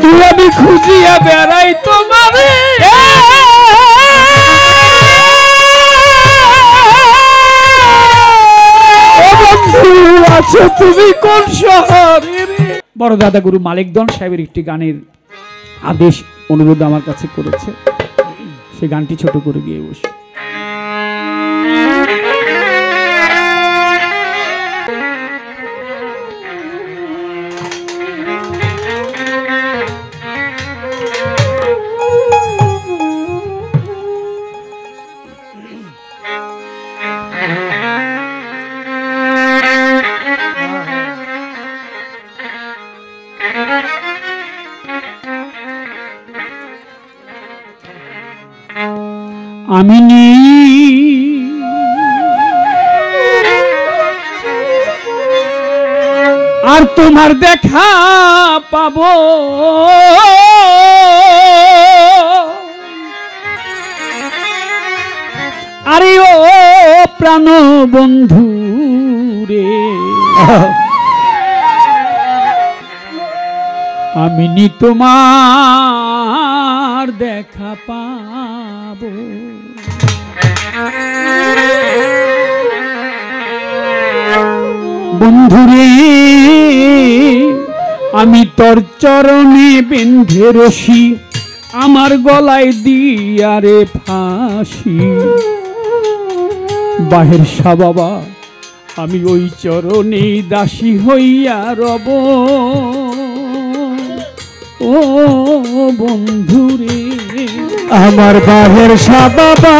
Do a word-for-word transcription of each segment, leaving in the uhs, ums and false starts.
বন্ধু আমি খুঁজিয়া বেড়াই তোমারে বন্ধু আছো তুমি কোন শহরে? বড় দাদা গুরু মালিকদন সাহেবের একটি গানের আদেশ অনুরোধ আমার কাছে করেছে, সেই গানটি ছোট করে গিয়ে বসে। আমি নি আর তোমার দেখা পাবো আরে ও প্রাণ বন্ধু রে আমি নি তোমার দেখা পাবো বন্ধুরে আমি তোর চরণে বেঁধে রশি আমার গলায় দিয়া রে ফাঁসি বাহের সা বাবা আমি ওই চরণে দাসী হইয়া রব ও বন্ধুরে আমার বাহের সা বাবা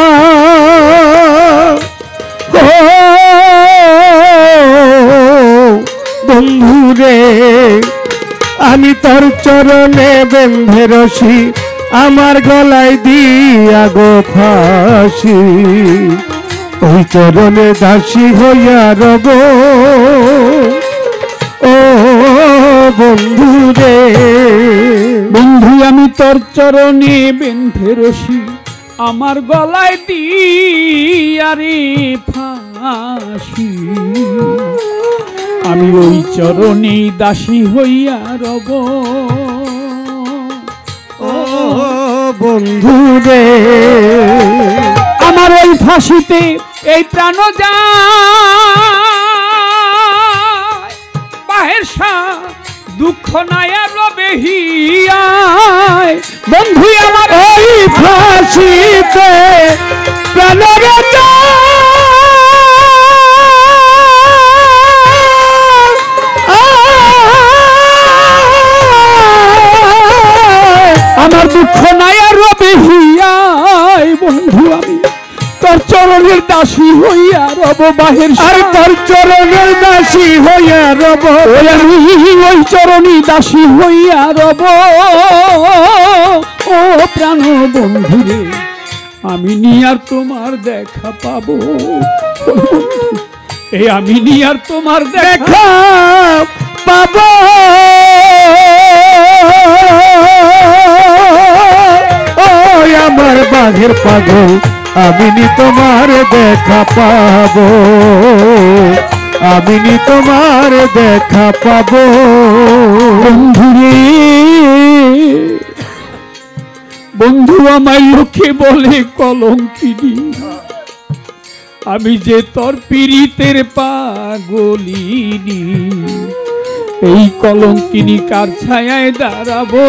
ও বন্ধুরে আমি তোর চরণে বেঁধে রশি আমার গলায় দিয়া গো ফাঁসি ওই চরণে দাসী হইয়া রব ও বন্ধুরে বন্ধু আমি তোর চরণে বেঁধে রশি আমার গলায় দিয়া রে ফাঁসি আমি ওই চরণে দাসী হইয়া রব ও বন্ধুরে আমার ওই ফাঁসিতে এই প্রাণ যায় বাহের সা দুঃখ নাই রবে হিয়ায় বন্ধু আমার ওই ফাঁসিতে প্রাণ আমার দুঃখ নাই আর রবে হিয়ায় বন্ধু আমি তোর চরণের দাসী হইয়া রব বাহের আর তোর চরণের দাসী হইয়া রব আমি ওই চরণী দাসী হইয়া রব ও প্রাণ বন্ধুরে আমি নি আর তোমার দেখা পাবো এই আমি নি আর তোমার দেখা পাবো ও আমার বাঘের পাগল আমি নি তোমার দেখা পাবো আমি নি তোমার দেখা পাবো বন্ধুরে বন্ধু আমায় লোকে বলে কলঙ্কিনী আমি যে তোর পীড়িতের পাগলিনী এই কলঙ্কিনী কার ছায়ায় দাঁড়াবো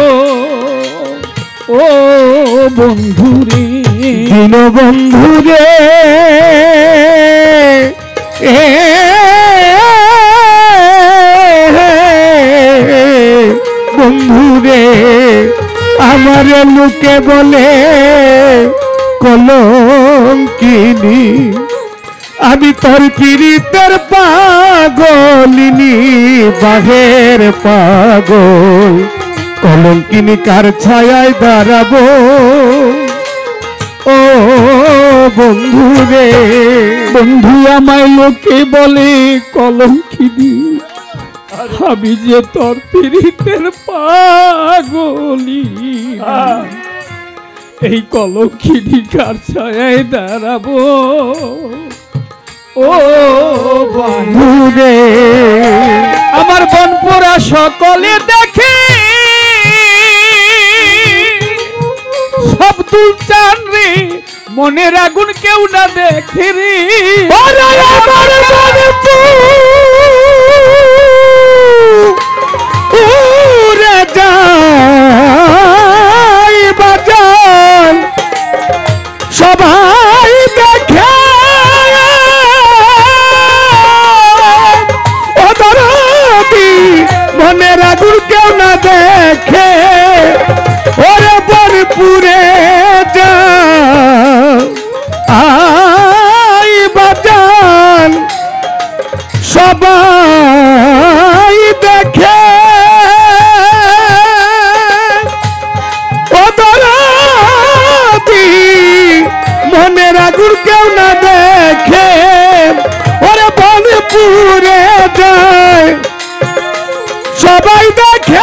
ও বন্ধুরে দিন বন্ধুরে এ বন্ধুরে আমার লোকে বলে কলঙ্কিনী আমি তোর পীড়িতের পাগলিনী বাঘের পাগল কলঙ্কিনী কার ছায়ায় দাঁড়াবো ও বন্ধুরে বন্ধু আমায় লোকে বলে কলঙ্কিনী আমি যে তোর পীড়িতের পাগলি এই কলঙ্কিনী কার ছায়ায় দাঁড়াবো ও বন্ধুরে আমার বনপুরা সকলে দেখে সুলতান রে মনের আগুন কেউ না দেখে রে ওরে আমার উড়ে যায় বাজান সবাই দেখে ও দরদি মনের আগুন কেউ না দেখে ওরে বনপুরে আই বাজান সবাই দেখে ও দরদি মনের আগুন কেউ না দেখে ওরে বনপুরে যায় সবাই দেখে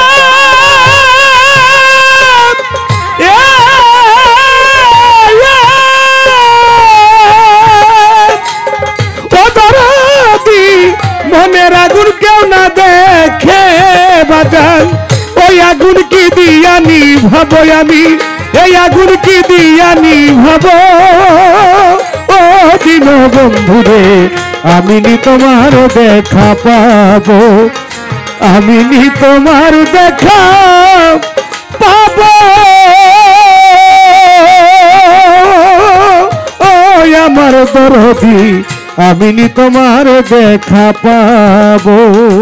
মনের আগুন কেউ না দেখে বাজান ওই আগুন কি দিয়া নিভাবো আমি এই আগুন কি দিয়া নিভাবো ও দিন বন্ধুরে আমি নি তোমার দেখা পাবো আমি নি তোমার দেখা পাবো ও আমার দরদি আমি নি তোমার দেখা পাবো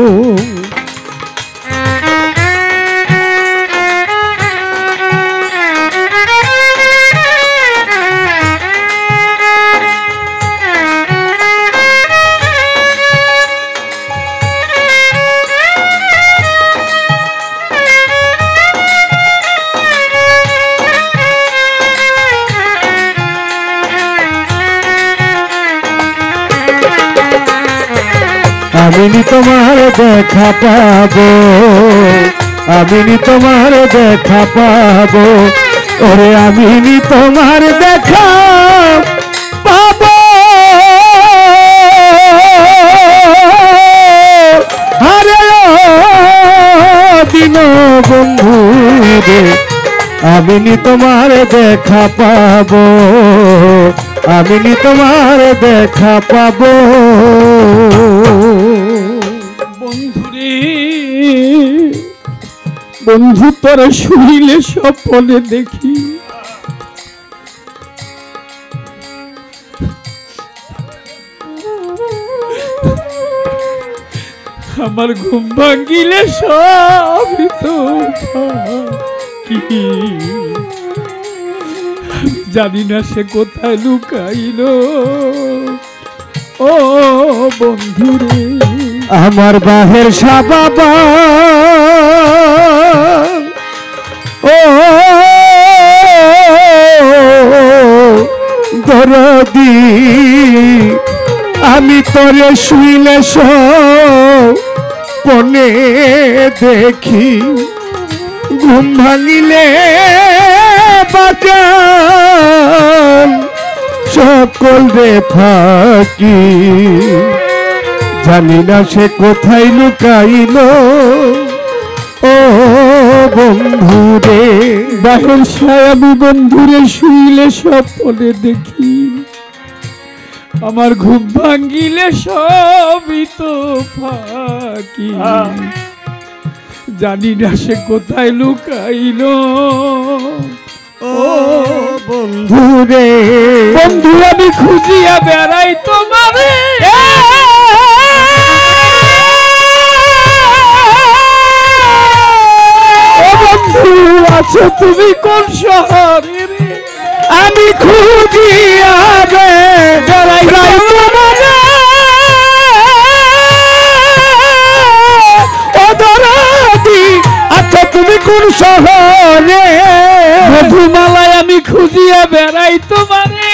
আমি নি তোমার দেখা পাবো আমি নি তোমার দেখা পাবো ওরে আমি নি তোমার দেখা পাবো আরে দিন বন্ধু রে আমি নি তোমার দেখা পাবো আমি নি তোমার দেখা পাবো বন্ধুরে বন্ধু তোরা শুনিলে স্বপ্নে দেখি আমার ঘুম ভাঙিলে সবই তো কি জানি না সে কোথায় লুকাইল ও বন্ধুরে আমার বাহের সাবাবা ও দরদি আমি তোরে শুইলে সপনে দেখি ঘুম ভাঙিলে বাজান সকল রে ফাঁকি জানি না সে কোথায় লুকাইল ও বন্ধুরে বাহের সায়াবি বন্ধুরে শুইলে স্বপ্নে দেখি আমার ঘুম ভাঙিলে সবই তো ফাঁকি জানি না সে কোথায় লুকাইল ও বন্ধুরে বন্ধু আমি খুঁজিয়া বেড়াই তোমারে ও বন্ধু আছো তুমি কোন শহরে রে আমি খুঁজিয়া বেড়াই তোমারে ও দরদি আচ্ছা তুমি কোন শহরে মধুমালায় আমি খুঁজিয়া বেড়াই তোমারে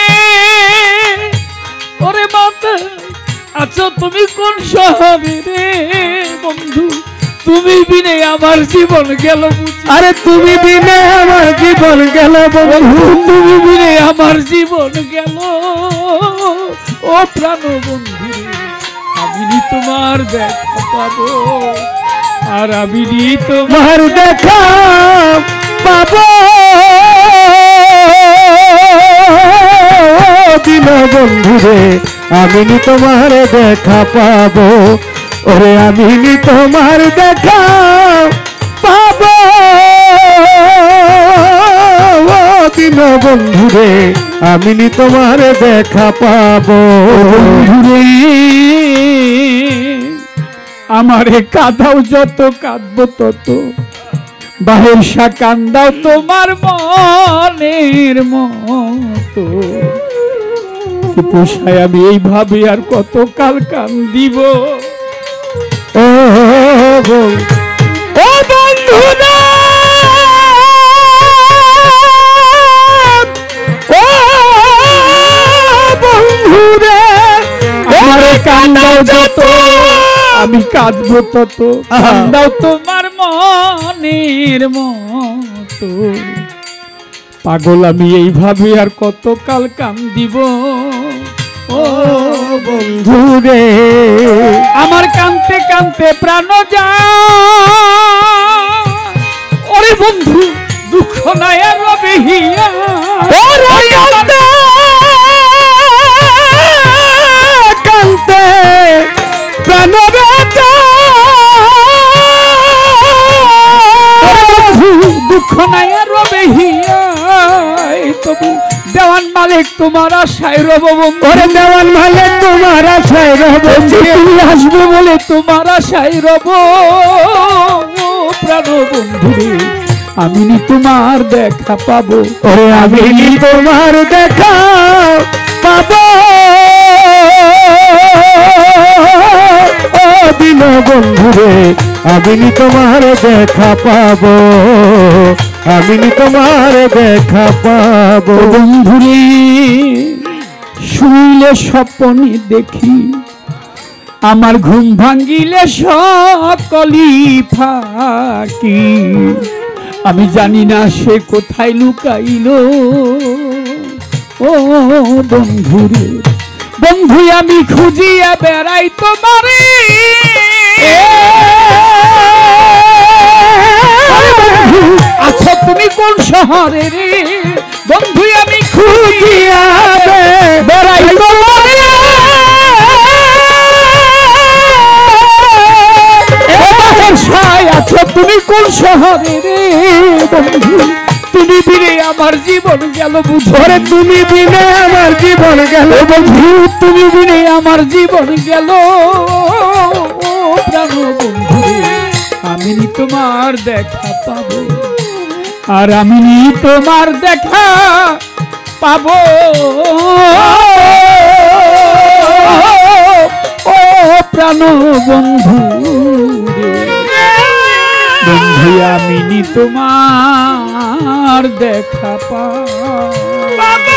ওরে মাতা আচ্ছা তুমি কোন শহরে রে বন্ধু তুমি বিনে আমার জীবন গেল আরে তুমি বিনে আমার জীবন গেল বন্ধু তুমি বিনে আমার জীবন গেল ও প্রাণ বন্ধু আমি তোমার দেখা পাবো আর আমি তোমার দেখা পাবো বন্ধুরে আমি নি তোমার দেখা পাবো, ওরে আমি নি তোমার দেখা পাবো দিন বন্ধুরে আমি নি তোমার দেখা পাবো। বন্ধুরে আমারে কাঁদাও যত কাঁদবো তত, বাহেরসা কান্দাও তোমার মনের মতো। পোষায় আমি এইভাবে আর কত কাল কান্দিব। ও ও বন্ধুরা ও বন্ধুরে আমারে কান্দাও যত আমি কাঁদবো তত, কান্দাও তোমার মনের মতো। পাগল আমি এইভাবে আর কত কাল কান্দিব। ও বন্ধুরে আমার কানতে কানতে প্রাণ যায়, ওরে বন্ধু দুঃখ নাই আর রবে হিয়া। কান্তে কান্তে প্রাণ দুঃখ নাই আর রবে হিয়া। তবু দেওয়ান মালিক তোমার আশায় রব বন্ধু, ওরে দেওয়ান মালিক তোমার আশায় রব, তুমি আসবে বলে তোমার আশায় রব। প্রাণ বন্ধুরে আমি নি তোমার দেখা পাবো, ওরে আমি নি তোমার দেখা পাবো ও দিন বন্ধুরে আমি নি তোমার দেখা পাবো, আমি নি তোমার দেখা পাবো। বন্ধুরে শুইলে স্বপ্নে দেখি, আমার ঘুম ভাঙ্গিলে সকলি ফাঁকি। আমি জানি না সে কোথায় লুকাইল। ও বন্ধুরে বন্ধু আমি খুঁজিয়া বেড়াই তোমারে, আচ্ছা তুমি কোন শহরে রে বন্ধু আমি খুঁজিয়া বেড়াই তোমারে। আচ্ছা তুমি কোন শহরে রে বন্ধু, তুমি বিনে আমার জীবন গেল বুঝরে, তুমি বিনে আমার জীবন গেল বন্ধু তুমি বিনে আমার জীবন গেল। প্রাণ বন্ধু আমি নি তোমার দেখা পাবো, আর আমি নি তোমার দেখা পাবো। ও প্রাণ বন্ধু বন্ধু আমি নি তোমার দেখা পাবো,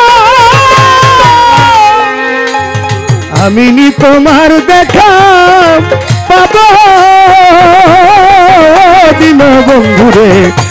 আমি নি তোমার দেখা পাবো দিন বন্ধুরে